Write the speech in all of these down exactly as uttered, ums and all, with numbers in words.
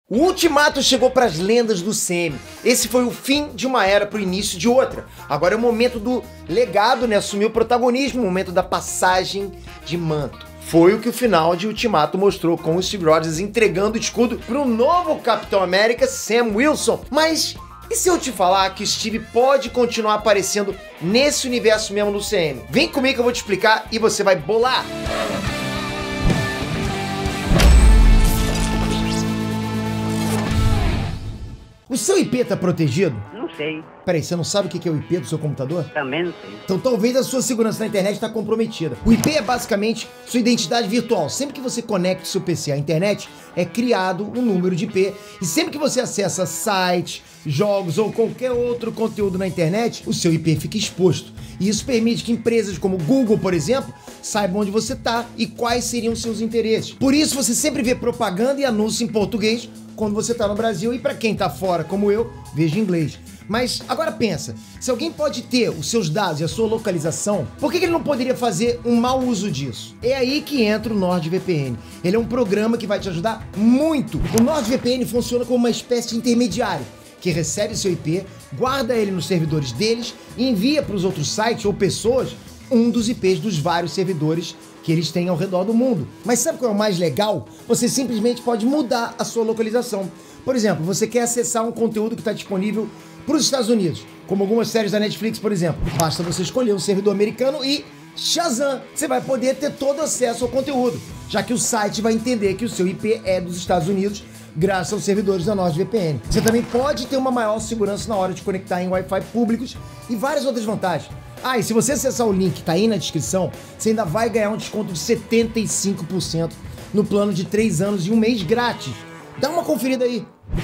O Ultimato chegou para as lendas do C M. Esse foi o fim de uma era para o início de outra. Agora é o momento do legado, né? Assumir o protagonismo, o momento da passagem de manto. Foi o que o final de Ultimato mostrou, com o Steve Rogers entregando o escudo para o novo Capitão América, Sam Wilson. Mas e se eu te falar que o Steve pode continuar aparecendo nesse universo mesmo do C M? Vem comigo que eu vou te explicar e você vai bolar! O seu I P tá protegido? Não sei. Peraí, você não sabe o que é o I P do seu computador? Também não sei. Então talvez a sua segurança na internet está comprometida. O I P é basicamente sua identidade virtual. Sempre que você conecta o seu P C à internet, é criado um número de I P. E sempre que você acessa sites, jogos ou qualquer outro conteúdo na internet, o seu I P fica exposto. E isso permite que empresas como Google, por exemplo, saibam onde você está e quais seriam os seus interesses. Por isso você sempre vê propaganda e anúncio em português quando você tá no Brasil, e para quem tá fora, como eu, veja em inglês. Mas agora pensa, se alguém pode ter os seus dados e a sua localização, por que ele não poderia fazer um mau uso disso? É aí que entra o NordVPN. Ele é um programa que vai te ajudar muito. O NordVPN funciona como uma espécie de intermediário, que recebe seu I P, guarda ele nos servidores deles e envia para os outros sites ou pessoas um dos I Ps dos vários servidores que eles têm ao redor do mundo. Mas sabe qual é o mais legal? Você simplesmente pode mudar a sua localização. Por exemplo, você quer acessar um conteúdo que está disponível para os Estados Unidos, como algumas séries da Netflix, por exemplo. Basta você escolher um servidor americano e Shazam! Você vai poder ter todo acesso ao conteúdo, já que o site vai entender que o seu I P é dos Estados Unidos, graças aos servidores da NordVPN. Você também pode ter uma maior segurança na hora de conectar em Wi-Fi públicos e várias outras vantagens. Ah, e se você acessar o link que tá aí na descrição, você ainda vai ganhar um desconto de setenta e cinco por cento no plano de três anos e um mês grátis. Dá uma conferida aí.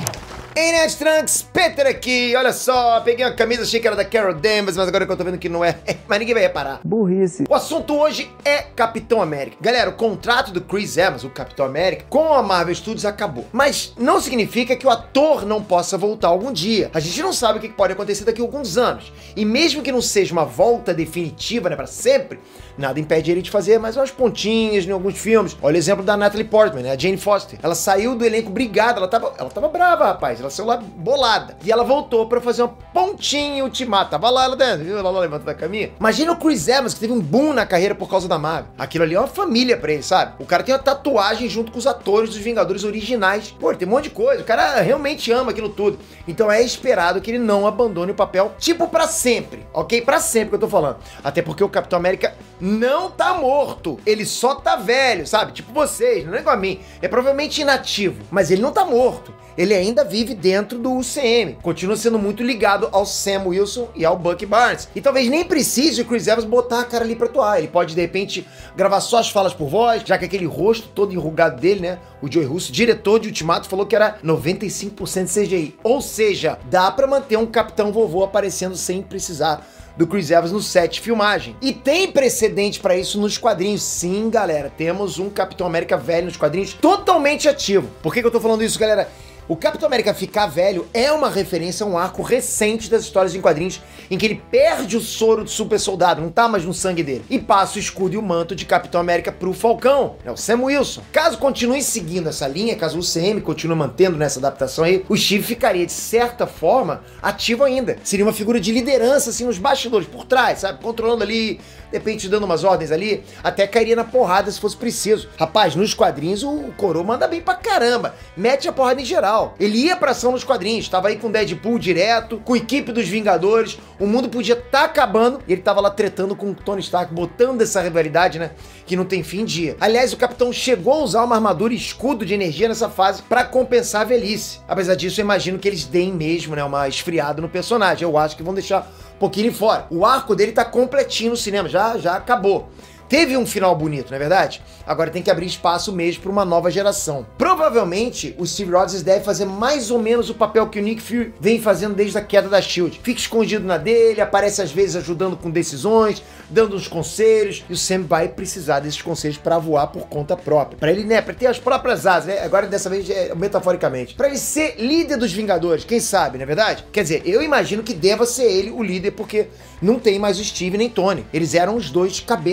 Ei, Nerd Trunks, Peter aqui, olha só, peguei uma camisa, achei que era da Carol Danvers, mas agora que eu tô vendo que não é, mas ninguém vai reparar. Burrice. O assunto hoje é Capitão América. Galera, o contrato do Chris Evans, o Capitão América, com a Marvel Studios acabou. Mas não significa que o ator não possa voltar algum dia. A gente não sabe o que pode acontecer daqui a alguns anos. E mesmo que não seja uma volta definitiva, né, pra sempre, nada impede ele de fazer mais umas pontinhas em alguns filmes. Olha o exemplo da Natalie Portman, né, a Jane Foster. Ela saiu do elenco brigada, ela tava, ela tava brava, rapaz. Ela saiu lá bolada. E ela voltou pra fazer uma pontinha em Ultimato. Tava lá, ela dentro, viu? Ela lá levantando da caminha. Imagina o Chris Evans, que teve um boom na carreira por causa da Marvel. Aquilo ali é uma família pra ele, sabe? O cara tem uma tatuagem junto com os atores dos Vingadores originais. Pô, ele tem um monte de coisa. O cara realmente ama aquilo tudo. Então é esperado que ele não abandone o papel, tipo, pra sempre. Ok? Pra sempre que eu tô falando. Até porque o Capitão América não tá morto. Ele só tá velho, sabe? Tipo vocês, não é igual a mim. É provavelmente inativo. Mas ele não tá morto. Ele ainda vive dentro do U C M, continua sendo muito ligado ao Sam Wilson e ao Bucky Barnes. E talvez nem precise o Chris Evans botar a cara ali pra atuar. Ele pode, de repente, gravar só as falas por voz, já que aquele rosto todo enrugado dele, né? O Joey Russo, diretor de Ultimato, falou que era noventa e cinco por cento C G I. Ou seja, dá pra manter um Capitão Vovô aparecendo sem precisar do Chris Evans no set de filmagem. E tem precedente pra isso nos quadrinhos. Sim, galera, temos um Capitão América velho nos quadrinhos totalmente ativo. Por que que eu tô falando isso, galera? O Capitão América ficar velho é uma referência a um arco recente das histórias em quadrinhos em que ele perde o soro do super soldado, não tá mais no sangue dele, e passa o escudo e o manto de Capitão América pro Falcão, é o Sam Wilson. Caso continue seguindo essa linha, caso o U C M continue mantendo nessa adaptação aí, o Steve ficaria de certa forma ativo ainda. Seria uma figura de liderança assim nos bastidores, por trás, sabe? Controlando ali, de repente dando umas ordens ali, até cairia na porrada se fosse preciso. Rapaz, nos quadrinhos o Coroa manda bem pra caramba, mete a porrada em geral. Ele ia pra ação nos quadrinhos, tava aí com Deadpool direto, com a equipe dos Vingadores, o mundo podia estar tá acabando e ele tava lá tretando com o Tony Stark, botando essa rivalidade, né, que não tem fim em dia. Aliás, o Capitão chegou a usar uma armadura e escudo de energia nessa fase pra compensar a velhice. Apesar disso, eu imagino que eles deem mesmo, né, uma esfriada no personagem. Eu acho que vão deixar um pouquinho fora. O arco dele tá completinho no cinema, já, já acabou. Teve um final bonito, não é verdade? Agora tem que abrir espaço mesmo para uma nova geração. Provavelmente, o Steve Rogers deve fazer mais ou menos o papel que o Nick Fury vem fazendo desde a queda da Shield. Fica escondido na dele, aparece às vezes ajudando com decisões, dando uns conselhos, e o Sam vai precisar desses conselhos para voar por conta própria. Para ele, né, para ter as próprias asas, né? Agora dessa vez é metaforicamente. Para ele ser líder dos Vingadores, quem sabe, não é verdade? Quer dizer, eu imagino que deva ser ele o líder, porque não tem mais o Steve nem Tony. Eles eram os dois cabeças da equipe.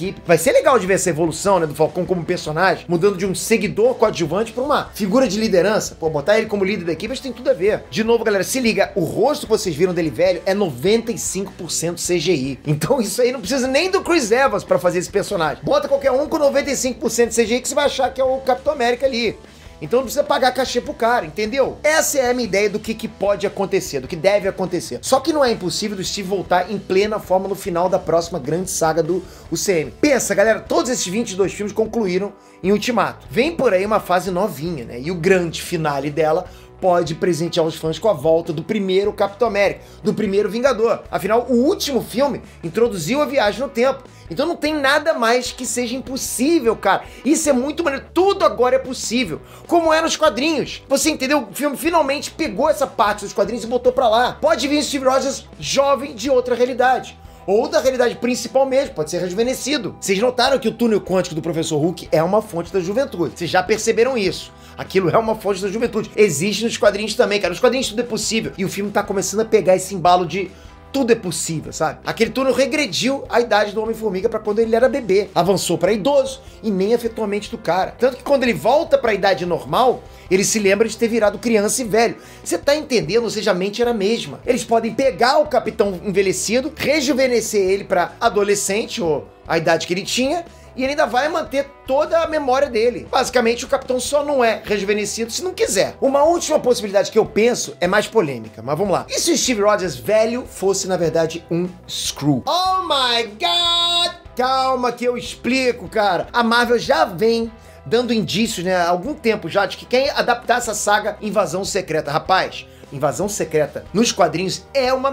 equipe. Vai ser legal de ver essa evolução, né, do Falcão como personagem, mudando de um seguidor coadjuvante pra uma figura de liderança. Pô, botar ele como líder da equipe, acho que tem tudo a ver. De novo, galera, se liga, o rosto que vocês viram dele velho é noventa e cinco por cento C G I. Então isso aí não precisa nem do Chris Evans pra fazer esse personagem. Bota qualquer um com noventa e cinco por cento C G I que você vai achar que é o Capitão América ali. Então não precisa pagar cachê pro cara, entendeu? Essa é a minha ideia do que, que pode acontecer, do que deve acontecer. Só que não é impossível do Steve voltar em plena forma no final da próxima grande saga do U C M. Pensa, galera, todos esses vinte e dois filmes concluíram em Ultimato. Vem por aí uma fase novinha, né? E o grande finale dela pode presentear os fãs com a volta do primeiro Capitão América, do primeiro Vingador. Afinal, o último filme introduziu a viagem no tempo. Então não tem nada mais que seja impossível, cara. Isso é muito maneiro. Tudo agora é possível. Como é nos quadrinhos. Você entendeu? O filme finalmente pegou essa parte dos quadrinhos e botou pra lá. Pode vir Steve Rogers jovem de outra realidade. Ou da realidade principal mesmo, pode ser rejuvenescido. Vocês notaram que o túnel quântico do Professor Hulk é uma fonte da juventude. Vocês já perceberam isso. Aquilo é uma fonte da juventude. Existe nos quadrinhos também, cara. Nos quadrinhos tudo é possível. E o filme tá começando a pegar esse embalo de tudo é possível, sabe? Aquele túnel regrediu a idade do Homem-Formiga pra quando ele era bebê. Avançou pra idoso e nem afetou a mente do cara. Tanto que quando ele volta pra idade normal, ele se lembra de ter virado criança e velho. Você tá entendendo? Ou seja, a mente era a mesma. Eles podem pegar o Capitão envelhecido, rejuvenescer ele pra adolescente, ou a idade que ele tinha, e ele ainda vai manter toda a memória dele. Basicamente, o Capitão só não é rejuvenescido se não quiser. Uma última possibilidade que eu penso é mais polêmica, mas vamos lá. E se o Steve Rogers velho fosse, na verdade, um Skrull? Oh my God! Calma que eu explico, cara. A Marvel já vem dando indícios, né, há algum tempo já, de que quer adaptar essa saga Invasão Secreta. Rapaz, Invasão Secreta nos quadrinhos é uma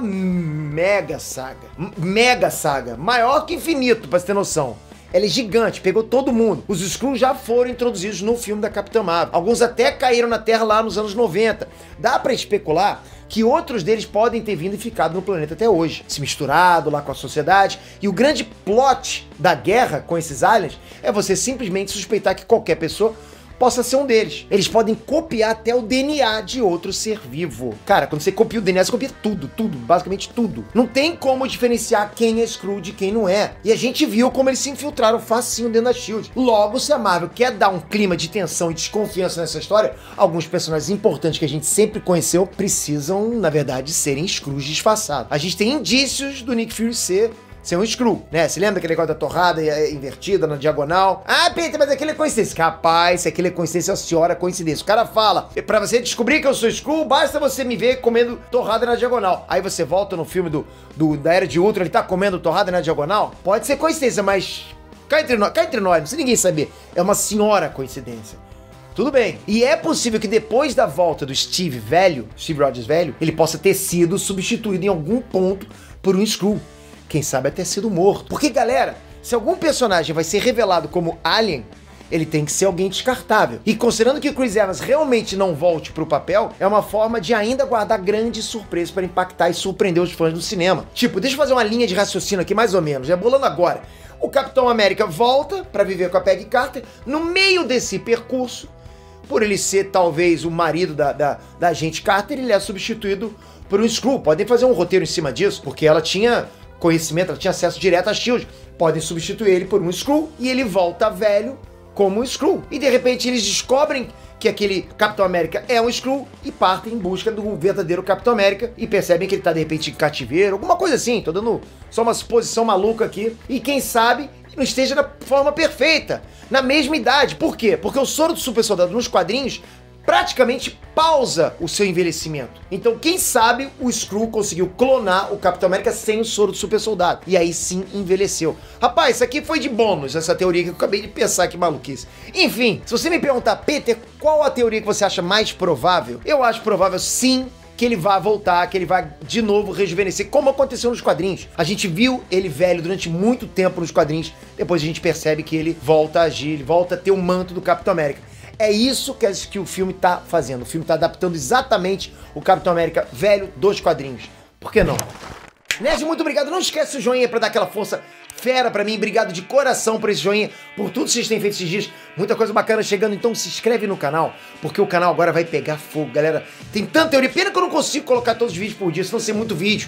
mega saga. Mega saga. Maior que infinito, pra você ter noção. Ela é gigante, pegou todo mundo. Os Skrulls já foram introduzidos no filme da Capitã Marvel. Alguns até caíram na Terra lá nos anos noventa. Dá pra especular que outros deles podem ter vindo e ficado no planeta até hoje, se misturado lá com a sociedade. E o grande plot da guerra com esses aliens é você simplesmente suspeitar que qualquer pessoa possa ser um deles. Eles podem copiar até o D N A de outro ser vivo. Cara, quando você copia o D N A, você copia tudo, tudo, basicamente tudo. Não tem como diferenciar quem é Skrull de quem não é. E a gente viu como eles se infiltraram facinho dentro da SHIELD. Logo, se a Marvel quer dar um clima de tensão e desconfiança nessa história, alguns personagens importantes que a gente sempre conheceu precisam, na verdade, serem Skrulls disfarçados. A gente tem indícios do Nick Fury ser ser um Skrull, né? Você lembra aquele negócio da torrada invertida na diagonal? Ah, Peter, mas aquilo é coincidência. Capaz, se aquilo é coincidência, a senhora é coincidência. O cara fala, pra você descobrir que eu sou Skrull, basta você me ver comendo torrada na diagonal. Aí você volta no filme do, do, da Era de Ultron, ele tá comendo torrada na diagonal? Pode ser coincidência, mas cá entre nós, cá entre nós, não precisa ninguém saber. É uma senhora coincidência. Tudo bem. E é possível que depois da volta do Steve velho, Steve Rogers velho, ele possa ter sido substituído em algum ponto por um Skrull. Quem sabe até sido morto. Porque, galera, se algum personagem vai ser revelado como alien, ele tem que ser alguém descartável. E considerando que o Chris Evans realmente não volte pro papel, é uma forma de ainda guardar grandes surpresas para impactar e surpreender os fãs do cinema. Tipo, deixa eu fazer uma linha de raciocínio aqui mais ou menos, já bolando agora. O Capitão América volta para viver com a Peggy Carter. No meio desse percurso, por ele ser talvez o marido da, da, da agente Carter, ele é substituído por um Skrull. Podem fazer um roteiro em cima disso, porque ela tinha conhecimento, ela tinha acesso direto à SHIELD. Podem substituir ele por um Skrull e ele volta velho como um Skrull. E de repente eles descobrem que aquele Capitão América é um Skrull e partem em busca do verdadeiro Capitão América e percebem que ele tá de repente em cativeiro, alguma coisa assim. Tô dando só uma suposição maluca aqui. E quem sabe não esteja na forma perfeita, na mesma idade. Por quê? Porque o soro do super soldado nos quadrinhos praticamente pausa o seu envelhecimento. Então, quem sabe o Skrull conseguiu clonar o Capitão América sem o soro do super soldado. E aí sim envelheceu. Rapaz, isso aqui foi de bônus, essa teoria que eu acabei de pensar, que maluquice. Enfim, se você me perguntar, Peter, qual a teoria que você acha mais provável? Eu acho provável sim que ele vai voltar, que ele vai de novo rejuvenescer, como aconteceu nos quadrinhos. A gente viu ele velho durante muito tempo nos quadrinhos, depois a gente percebe que ele volta a agir, ele volta a ter o manto do Capitão América. É isso que, que o filme tá fazendo. O filme tá adaptando exatamente o Capitão América velho dos quadrinhos. Por que não? Nerd, muito obrigado. Não esquece o joinha pra dar aquela força fera pra mim. Obrigado de coração por esse joinha, por tudo que vocês têm feito esses dias. Muita coisa bacana chegando. Então se inscreve no canal, porque o canal agora vai pegar fogo, galera. Tem tanta teoria. Pena que eu não consigo colocar todos os vídeos por dia, senão ser muito vídeo.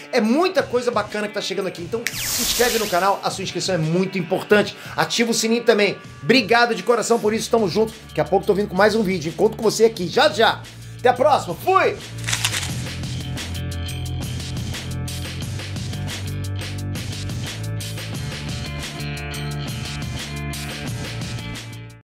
É muita coisa bacana que tá chegando aqui. Então se inscreve no canal, a sua inscrição é muito importante. Ativa o sininho também. Obrigado de coração por isso, tamo junto. Daqui a pouco tô vindo com mais um vídeo. Encontro com você aqui já já. Até a próxima, fui!